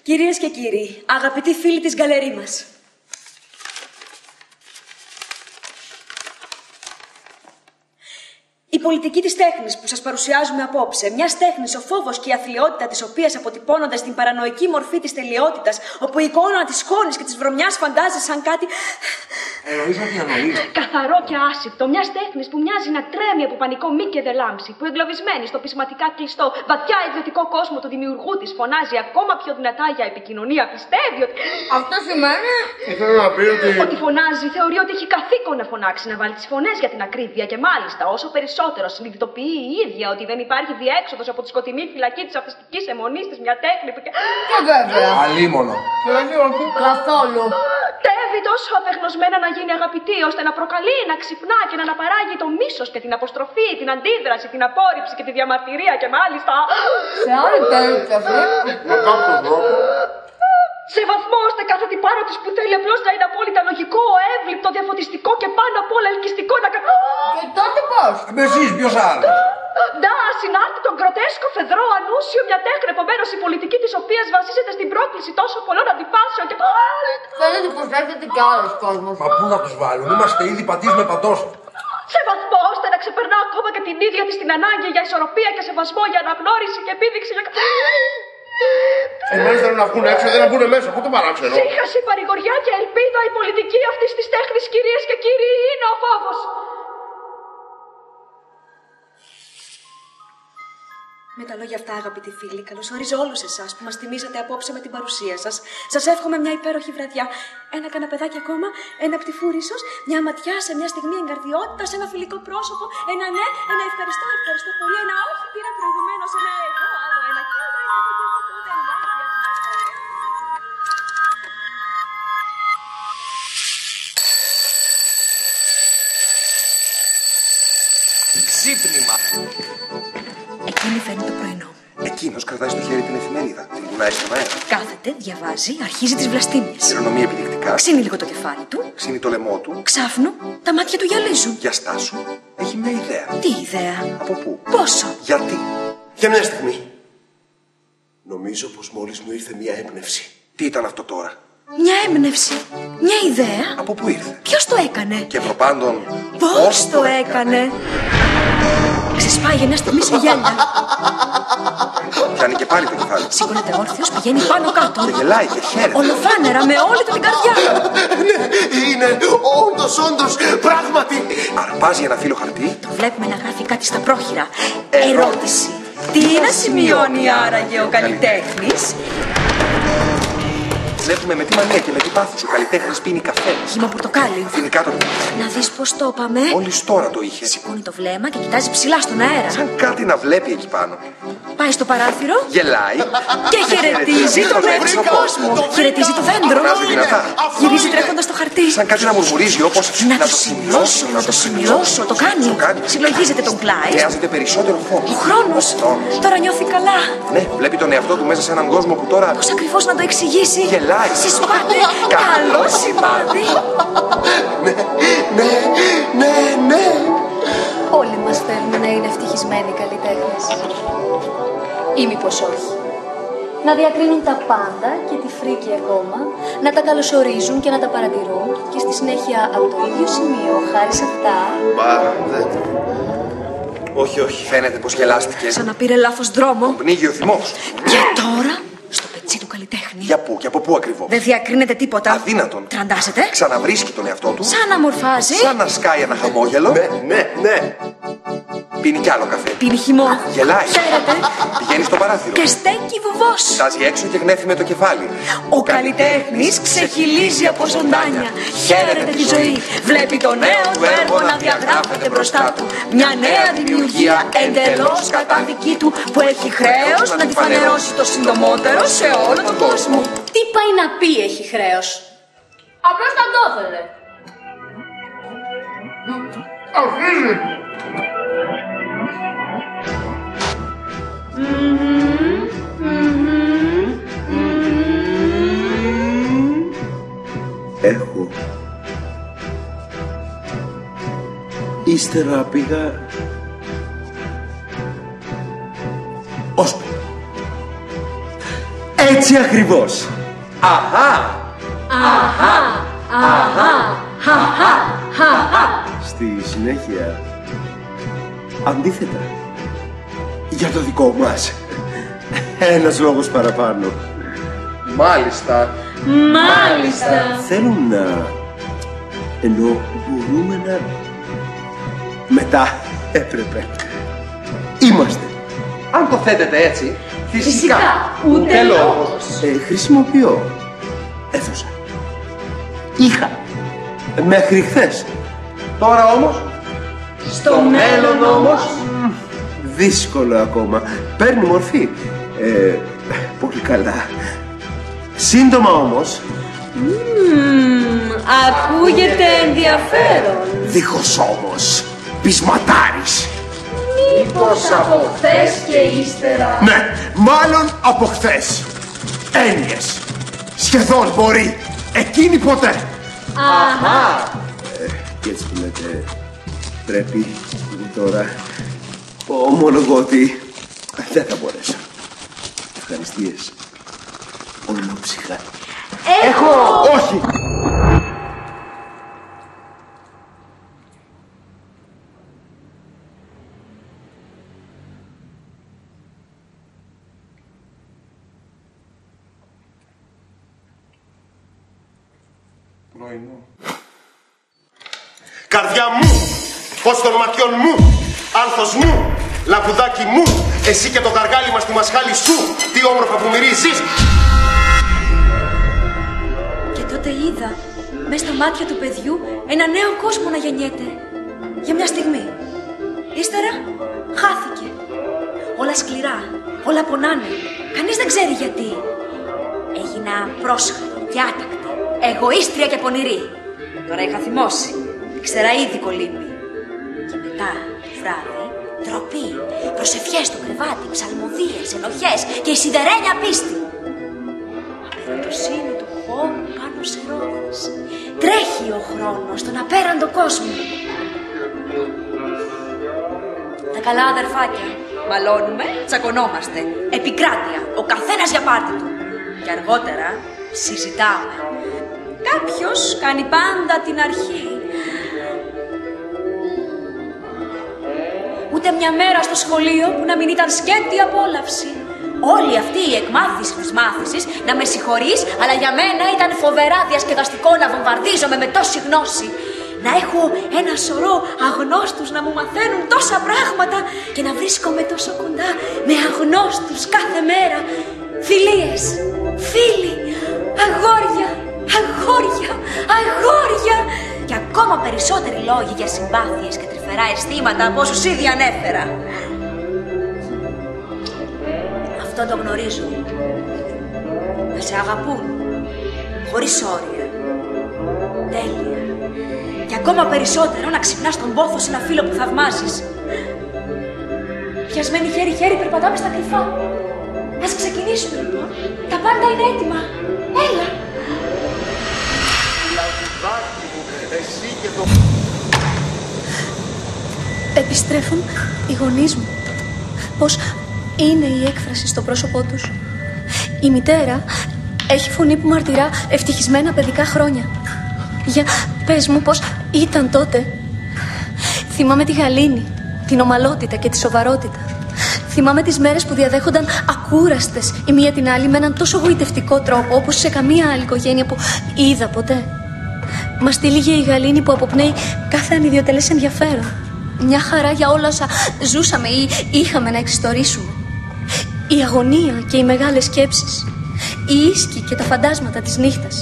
Κυρίες και κύριοι, αγαπητοί φίλοι της γκαλερί μας. Η πολιτική της τέχνης που σας παρουσιάζουμε απόψε, μιας τέχνης ο φόβος και η αθλιότητα της οποίας αποτυπώνονται στην παρανοϊκή μορφή της τελειότητας, όπου η εικόνα της σκόνης και της βρωμιάς φαντάζει σαν κάτι. Εννοείς ότι αναλύει. Καθαρό και άσυπτο, μιας τέχνης που μοιάζει να τρέμει από πανικό μη και δελάμψη, που εγκλωβισμένη στο πεισματικά κλειστό, βαθιά ιδιωτικό κόσμο του δημιουργού της φωνάζει ακόμα πιο δυνατά για επικοινωνία. Πιστεύει ότι. Αυτό σημαίνει. Ήθελα να πει ότι. Ότι φωνάζει, θεωρεί ότι έχει καθήκον να φωνάξει, να βάλει τις φωνές για την ακρίβεια και μάλιστα όσο περισσότερο συνειδητοποιεί η ίδια ότι δεν υπάρχει διέξοδος από τη σκοτεινή φυλακή της αυτιστικής αιμονής της, μια τέχνη που. Βέβαια. Αλίμονο. Καθόλου. Τεύει τόσο απεγνωσμένα να γίνει αγαπητή, ώστε να προκαλεί, να ξυπνά και να αναπαράγει το μίσος και την αποστροφή, την αντίδραση, την απόρριψη και τη διαμαρτυρία και μάλιστα. Σε άλλη περίπτωση. Με κάποιο τρόπο. Σε βαθμό ώστε κάθε τι πάνω της που θέλει απλώς να είναι απόλυτα λογικό, εύληπτο, διαφωτιστικό και πάνω απ' όλα ελκυστικό να κάνει. Και τότε πώς. Με εσείς, ποιος άλλος. Να, συνάρτητο τον γκροτέσκο, φεδρό, ανούσιο, μια τέχνη επομένως η πολιτική της οποίας βασίζεται στην πρόκληση τόσο πολλών αντιφάσεων και. Φαίνεται πως έρχεται κι άλλος κόσμος. Μα πού να τους βάλουν, είμαστε ήδη πατείς με παντός. Σε βαθμό ώστε να ξεπερνά ακόμα και την ίδια της την ανάγκη για ισορροπία και σεβασμό, για αναγνώριση και επίδειξη για. Εμείς θέλουν να βγουν έξω, δεν να βγουν μέσα. Πού το παράξενο. Σύγχαση, παρηγοριά και ελπίδα, η πολιτική αυτής της τέχνης, κυρίες και κύριοι, είναι ο φόβος. Με τα λόγια αυτά, αγαπητοί φίλοι, καλωσορίζω όλους εσάς που μας τιμήσατε απόψε με την παρουσία σας. Σας εύχομαι μια υπέροχη βραδιά. Ένα καναπεδάκι ακόμα, ένα πτυφούρι ίσως, μια ματιά σε μια στιγμή εγκαρδιότητας, ένα φιλικό πρόσωπο, ένα ναι, ένα ευχαριστώ πολύ, ένα όχι πήρα προηγουμένως, ένα εγώ, άλλο ένα και άλλο ένα και εγώ τότε Ξύπνημα. Εκείνη φέρνει το πρωινό. Εκείνος κρατάει στο χέρι την εφημερίδα. Την κουνάει στον αέρα. Κάθεται, διαβάζει, αρχίζει τις βλαστήμιες. Χειρονομεί επιδεικτικά. Ξύνει λίγο το κεφάλι του. Ξύνει το λαιμό του. Ξάφνου, τα μάτια του γυαλίζουν. Για στάσου. Έχει μια ιδέα. Τι ιδέα. Από πού. Πόσο. Γιατί. Για μια στιγμή. Νομίζω πως μόλις μου ήρθε μια έμπνευση. Τι ήταν αυτό τώρα. Μια έμπνευση. Μια ιδέα. Από πού ήρθε. Ποιος το έκανε. Και προπάντων. Πώς το έκανε. Ξεσπάει μια στιγμή σε γέλια. Πιάνει και πάλι το κεφάλι. Σηκώνεται όρθιος, πηγαίνει πάνω κάτω. Και γελάει και χαίρεται. Ολοφάνερα με όλη του την καρδιά. Ναι, είναι όντως, πράγματι. Αρπάζει ένα φύλλο χαρτί. Το βλέπουμε να γράφει κάτι στα πρόχειρα. Ερώτηση. Τι να σημειώνει άραγε ο καλλιτέχνης. Βλέπουμε με τι μανία και με τι πάθος ο καλλιτέχνης πίνει καφέ. Χύμα πορτοκάλι. Δίνει κάτω το. Να δεις πως το είπαμε. Μόλις τώρα το είχε. Σηκώνει το βλέμμα και κοιτάζει ψηλά στον αέρα. Σαν κάτι να βλέπει εκεί πάνω. Πάει στο παράθυρο. Γελάει. Και χαιρετίζει τον έξω κόσμο. Χαιρετίζει το δέντρο. Φωνάζει δυνατά. Γυρίζει τρέχοντας στο χαρτί. Σαν κάτι να μουρμουρίζει όπως. Να το σημειώσω, να το σημειώσω. Το κάνει. Συλλογίζεται τον πλάι. Χρειάζεται περισσότερο φως. Ο χρόνος. Τώρα νιώθει καλά. Ναι, βλέπει τον εαυτό του μέσα σε έναν κόσμο που τώρα. Πώς ακριβώς να το εξηγήσει. Γελάει. Συσπάται. Καλό σημάδι. Ναι. Όλοι μας θέλουν να είναι ευτυχισμένοι καλλιτέχνες. Ή μήπως όχι. Να διακρίνουν τα πάντα και τη φρίκη ακόμα, να τα καλωσορίζουν και να τα παρατηρούν και στη συνέχεια από το ίδιο σημείο, χάρη σε αυτά. Όχι. Φαίνεται πως γελάστηκε. Σαν να πήρε λάθος δρόμο. Πνίγει ο θυμός. Και τώρα στο πετσί του καλλιτέχνη. Για πού και από πού ακριβώς. Δεν διακρίνεται τίποτα. Αδύνατον. Τραντάζεται. Ξαναβρίσκει τον εαυτό του. Σαν να μορφάζει. Σαν να σκάει ένα χαμόγελο. Ναι. Πίνει κι άλλο καφέ. Πίνει χυμό. Γελάει. Χαίρεται. Πηγαίνει στο παράθυρο. Και στέκει βουβός. Κοιτάζει έξω και γνέφει με το κεφάλι. Ο καλλιτέχνης ξεχυλίζει από ζωντάνια. Χαίρεται τη ζωή. Βλέπει το νέο του έργο να διαγράφεται μπροστά του. Μια νέα δημιουργία εντελώς κατά δική του που έχει χρέος να τη φανερώσει το συντομότερο σε όλο τον κόσμο. Τι πάει να πει έχει χρέος. Απλώς θα το ήθελε. Έχω. Ύστερα πήγα όσπου. Έτσι ακριβώς. Αχα. Αχα. Αχα. Χαχα. Στη συνέχεια, αντίθετα, για το δικό μας. Ένας λόγος παραπάνω. Μάλιστα. Μάλιστα. Θέλουν να... ενώ μπορούμε να... Μετά έπρεπε. Είμαστε. Αν το θέτετε έτσι, φυσικά, ούτε λόγος. Χρησιμοποιώ. Έδωσα. Είχα. Μέχρι χθες. Τώρα όμως, στο μέλλον όμως, Δύσκολο ακόμα. Παίρνει μορφή. Πολύ καλά. Σύντομα όμως. Ακούγεται ενδιαφέρον. Δίχως όμως. Πεισματάρης. Μήπως από χθες και ύστερα. Ναι, μάλλον από χθες. Έννοιες. Σχεδόν μπορεί. Εκείνη ποτέ. Αχα. Και έτσι που λέτε, πρέπει τώρα. Ομολογώ ότι δεν θα μπορέσω. Ευχαριστίες. Ολόψυχα. Έχω. Όχι. πρωινό. Καρδιά μου, φως των ματιών μου, άνθος μου, λαμπουδάκι μου, εσύ και το γαργάλιμα στη μασχάλη σου, τι όμορφα που μυρίζεις. Και τότε είδα, μες στα μάτια του παιδιού, ένα νέο κόσμο να γεννιέται. Για μια στιγμή. Ύστερα, χάθηκε. Όλα σκληρά, όλα πονάνε. Κανείς δεν ξέρει γιατί. Έγινα πρόσχαρη και άτακτη, εγωίστρια και πονηρή. Τώρα είχα θυμώσει. Ήξερα ήδη κολύμπη. Και μετά, το βράδυ, ντροπή, προσευχές στο κρεβάτι, ψαλμοδίες, ενοχές και η σιδερένια πίστη. Απεριτοσύνη του χώρου πάνω σε ρόδες. Τρέχει ο χρόνος στον απέραντο κόσμο. Τα καλά αδερφάκια. Μαλώνουμε, τσακωνόμαστε. Επικράτεια, ο καθένας για πάρτι του. Και αργότερα συζητάμε. Κάποιος κάνει πάντα την αρχή. Ούτε μια μέρα στο σχολείο που να μην ήταν σκέτη απόλαυση. Όλη αυτή η εκμάθηση της μάθησης, να με συγχωρείς, αλλά για μένα ήταν φοβερά διασκεδαστικό να βομβαρδίζομαι με τόση γνώση. Να έχω ένα σωρό αγνώστους να μου μαθαίνουν τόσα πράγματα και να βρίσκομαι τόσο κοντά με αγνώστους κάθε μέρα. Φιλίες, φίλοι, αγόρια, αγόρια, αγόρια και ακόμα περισσότεροι λόγοι για συμπάθειες και τρυφερά αισθήματα από όσους ήδη ανέφερα. Αυτό το γνωρίζω. Να σε αγαπούν, χωρίς όρια, τέλεια. Και ακόμα περισσότερο να ξυπνάς τον πόθο σε ένα φίλο που θαυμάζεις. Πιασμένοι χέρι-χέρι περπατάμε στα κρυφά. Ας ξεκινήσουμε λοιπόν. Τα πάντα είναι έτοιμα. Έλα. Εσύ και το... Επιστρέφουν οι γονείς μου. Πως είναι η έκφραση στο πρόσωπό τους. Η μητέρα έχει φωνή που μαρτυρά ευτυχισμένα παιδικά χρόνια. Για πες μου πως ήταν τότε. Θυμάμαι τη γαλήνη, την ομαλότητα και τη σοβαρότητα. Θυμάμαι τις μέρες που διαδέχονταν ακούραστες η μία την άλλη με έναν τόσο γοητευτικό τρόπο όπως σε καμία άλλη οικογένεια που είδα ποτέ. Μας τύλιγε η γαλήνη που αποπνέει κάθε ανιδιοτελές ενδιαφέρον. Μια χαρά για όλα όσα ζούσαμε ή είχαμε να εξιστορήσουμε. Η αγωνία και οι μεγάλες σκέψεις. Οι ίσκοι και τα φαντάσματα της νύχτας.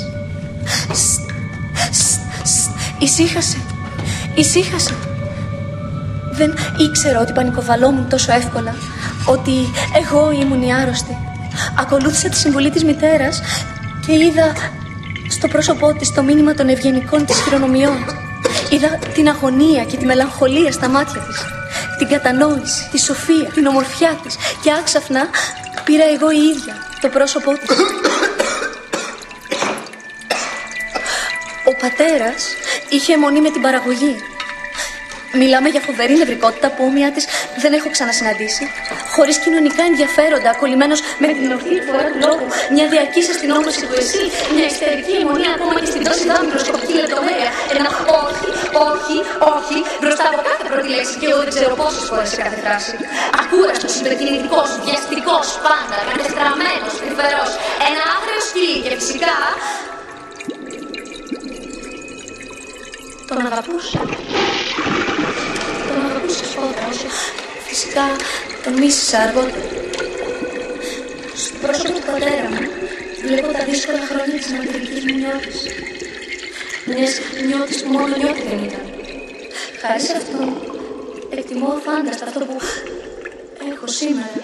Ησύχασε. Ησύχασε. Δεν ήξερα ότι πανικοβαλόμουν τόσο εύκολα. Ότι εγώ ήμουν η άρρωστη. Ακολούθησα τη συμβουλή της μητέρας και είδα στο πρόσωπό της το μήνυμα των ευγενικών της χειρονομιών. Είδα την αγωνία και τη μελαγχολία στα μάτια της. Την κατανόηση, τη σοφία, την ομορφιά της. Και άξαφνα πήρα εγώ η ίδια το πρόσωπό της. Ο πατέρας είχε αιμονή με την παραγωγή. Μιλάμε για φοβερή νευρικότητα που όμοια της δεν έχω ξανασυναντήσει. Χωρίς κοινωνικά ενδιαφέροντα, κολλημένος με την ορθή φορά του λόγου, μια διαρκής αστυνόμευση του εσύ, μια ιστερική αιμονία ακόμα και στην τόση δά μικροσκοπική λεπτομέρεια. Ένα όχι, όχι, όχι, μπροστά από κάθε πρώτη λέξη και εγώ δεν ξέρω πόσες φορές σε κάθε φράση. Ακούραστος, υπερκινητικός, βιαστικός, πάντα, κατεστραμμένος, τρυφερός. Ένα άγριο σκυλί και φυσικά. Τον αγαπούσα. Τον αγαπούσα σπότα όσο φυσικά τον μίσησα αργότερα. Στο πρόσωπο του πατέρα μου βλέπω τα δύσκολα χρόνια της μαγειρικής μου νιώτης. Μιας νιώτης που μόνο νιώτη δεν ήταν. Χάρη σε αυτό εκτιμώ αφάνταστα αυτό που έχω σήμερα.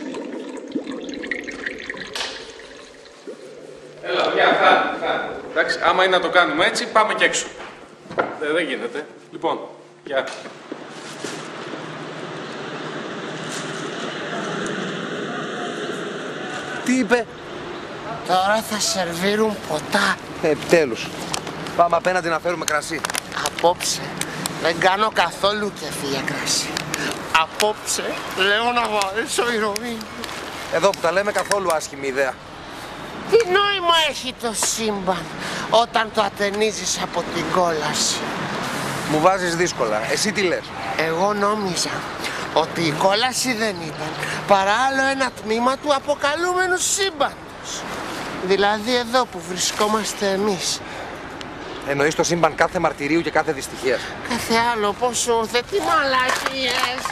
Έλα, μια χάρη. Εντάξει, άμα είναι να το κάνουμε έτσι, πάμε και έξω. Δεν γίνεται. Λοιπόν, γεια. Τι είπε? Τώρα θα σερβίρουν ποτά. Επιτέλους. Πάμε απέναντι να φέρουμε κρασί. Απόψε δεν κάνω καθόλου κέφι για κρασί. Απόψε λέω να βαρέσω ηρωίνη. Εδώ που τα λέμε καθόλου άσχημη ιδέα. Τι νόημα έχει το σύμπαν όταν το ατενίζεις από την κόλαση? Μου βάζεις δύσκολα. Εσύ τι λες? Εγώ νόμιζα ότι η κόλαση δεν ήταν παρά άλλο ένα τμήμα του αποκαλούμενου σύμπαντος. Δηλαδή εδώ που βρισκόμαστε εμείς. Εννοείς το σύμπαν κάθε μαρτυρίου και κάθε δυστυχίας? Κάθε άλλο πώς σου ήρθε, τι μαλακίες.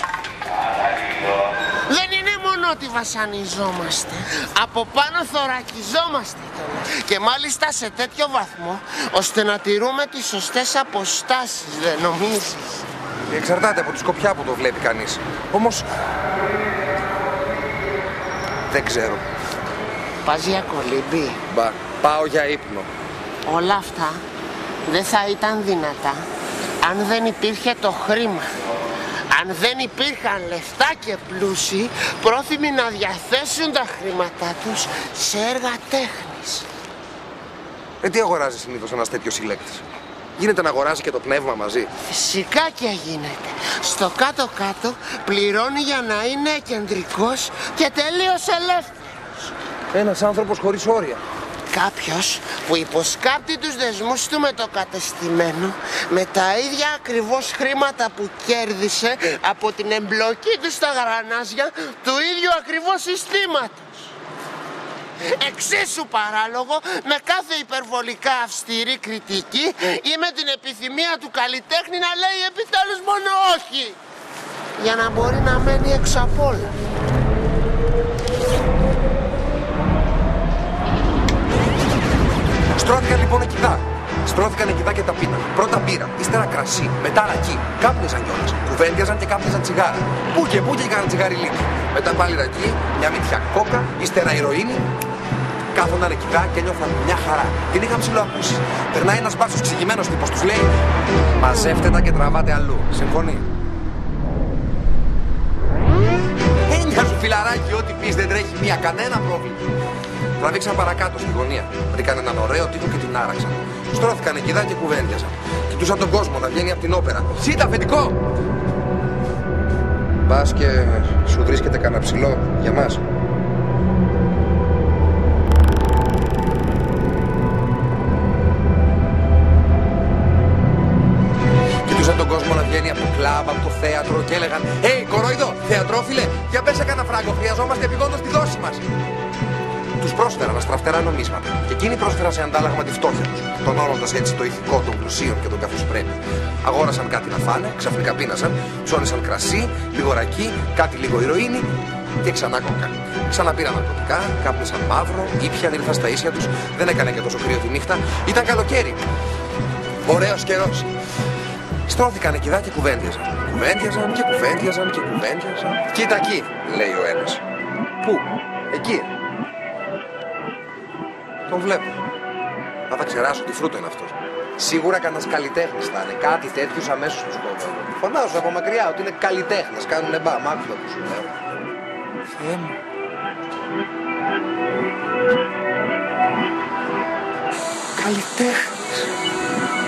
Δεν είναι μόνο ότι βασανιζόμαστε, από πάνω θωρακιζόμαστε κιόλας. Και μάλιστα σε τέτοιο βαθμό ώστε να τηρούμε τις σωστές αποστάσεις, δεν νομίζεις? Εξαρτάται από τη σκοπιά που το βλέπει κανείς. Όμως δεν ξέρω. Πας για κολύμπι? Μπα, πάω για ύπνο. Όλα αυτά δεν θα ήταν δυνατά αν δεν υπήρχε το χρήμα. Αν δεν υπήρχαν λεφτά και πλούσιοι πρόθυμοι να διαθέσουν τα χρήματά τους σε έργα τέχνης. Τι αγοράζει συνήθως ένας τέτοιος συλλέκτης? Γίνεται να αγοράζει και το πνεύμα μαζί? Φυσικά και γίνεται. Στο κάτω-κάτω πληρώνει για να είναι κεντρικός και τελείως ελεύθερος. Ένας άνθρωπος χωρίς όρια. Κάποιος που υποσκάπτει τους δεσμούς του με το κατεστημένο με τα ίδια ακριβώς χρήματα που κέρδισε από την εμπλοκή του στα γρανάζια του ίδιου ακριβώς συστήματος. Εξίσου παράλογο με κάθε υπερβολικά αυστηρή κριτική ή με την επιθυμία του καλλιτέχνη να λέει επιτέλους μόνο όχι, για να μπορεί να μένει έξω απ' όλα. Στρώθηκαν λοιπόν εκειδά. Στρώθηκαν εκειδά και τα πίναν. Πρώτα μπύρα, ύστερα κρασί, μετά ρακί. Κάπνιζαν κιόλας. Κουβέντιαζαν και κάπνιζαν τσιγάρα. Πού και έκαναν τσιγαριλίκι. Μετά πάλι ρακί, μια μύτια κόκα, ύστερα ηρωίνη. Κάθονταν εκειδά και ένιωθαν μια χαρά. Την είχαν ψιλοακούσει. Περνάει ένας μπάτσος ξηγημένος τύπος, τους λέει: μαζεύτε τα και τραβάτε αλλού. Συμφωνεί? Έννοια σου φιλαράκι, ό,τι πεις δεν τρέχει μία, κανένα πρόβλημα. Τραβήξαν παρακάτω στη γωνία. Βρήκαν έναν ωραίο τύπο και την άραξαν. Στρώθηκαν εκειδά και κουβέντιαζαν. Κοιτούσαν τον κόσμο να βγαίνει από την όπερα. Σίτα, αφεντικό! Πας και σου βρίσκεται κανένα ψηλό για μας? Κοιτούσαν τον κόσμο να βγαίνει από το κλαμπ, από το θέατρο και έλεγαν: κορόιδο, θεατρόφιλε, για πέσα κανένα φράγκο, χρειαζόμαστε επιγόντως τη δόση μας. Τους πρόσφεραν αστραφτερά νομίσματα και εκείνοι πρόσφεραν σε αντάλλαγμα τη φτώχεια τους, τονώνοντας έτσι το ηθικό των πλουσίων και των καθώς πρέπει. Αγόρασαν κάτι να φάνε, ξαφνικά πίνασαν, ψώνισαν κρασί, λίγο ρακί, κάτι λίγο ηρωίνη και ξανά κόκα. Ξαναπήραν ναρκωτικά, κάπνισαν μαύρο, ήπιαν, ήρθαν στα ίσια τους, δεν έκανε και τόσο κρύο τη νύχτα, ήταν καλοκαίρι. Ωραίος καιρός. Στρώθηκαν εκειδά και κουβέντιαζαν. Κουβέντιαζαν και κουβέντιαζαν και κουβέντιαζαν. Κοίτα εκεί, λέει ο ένας. Πού? Εκεί. Τον βλέπω. Θα τα ξεράσω τι φρούτο είναι αυτός. Σίγουρα κανένας καλλιτέχνης θα είναι. Κάτι τέτοιους αμέσως τους κόβω. Φωνάζω από μακριά ότι είναι καλλιτέχνες. Κάνουνε μπαμ, άκουσα που σου λέω. Θεέ μου. Καλλιτέχνης.